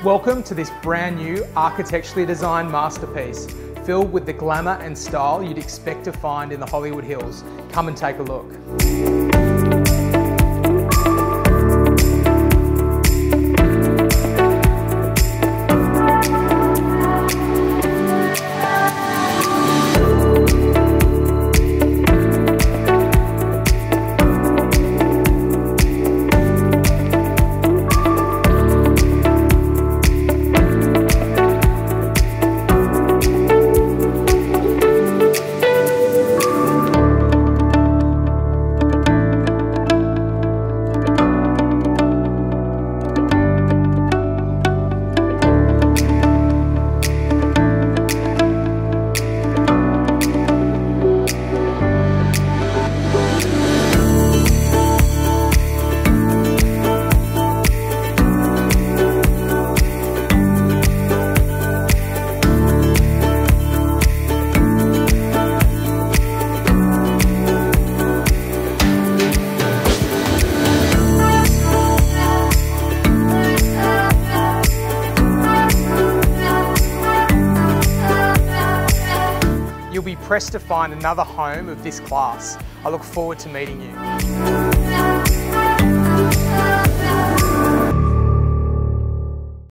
Welcome to this brand new architecturally designed masterpiece, filled with the glamour and style you'd expect to find in the Hollywood Hills. Come and take a look. You'll be pressed to find another home of this class. I look forward to meeting you.